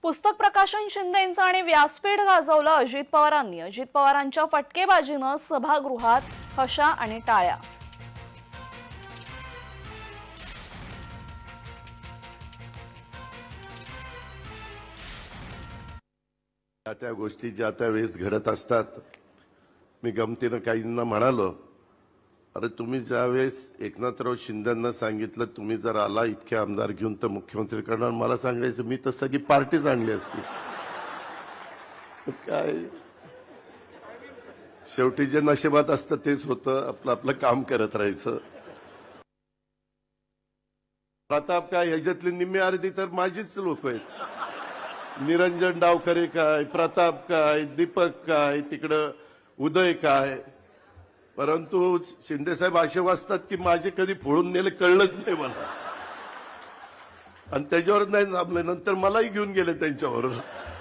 पुस्तक प्रकाशन शिंदेंचं आणि व्यासपीठ गाजवलं अजित पवारांनी। अजित पवारांच्या फटकेबाजीनं सभागृहात हशा आणि टाळ्या। त्या गोष्टी ज्या त्या वेळेस घडत असतात। मी गमतीनं काहींना म्हणालो, अरे तुम्ही ज्यावेळेस एकनाथराव शिंदेंना सांगितलं तुम्ही जर आला इतके आमदार घेऊन तर मुख्यमंत्री करणार, मला सांगायचं मी तर सगळी पार्टीच आणली असती। काय शेवटी जे नशिबात असतं तेच होतं, आपलं आपलं काम करत राहायचं। प्रताप काय ह्याच्यातली निम्मी अर्धी तर माझीच लोक आहेत। निरंजन डावखरे काय, प्रताप काय, दीपक काय, तिकडं उदय काय, परंतु शिंदे साहेब असे वाचतात की माझे कधी फोडून नेले कळलंच नाही मला, आणि त्याच्यावर नाही थांबले, नंतर मलाही घेऊन गेले त्यांच्यावर।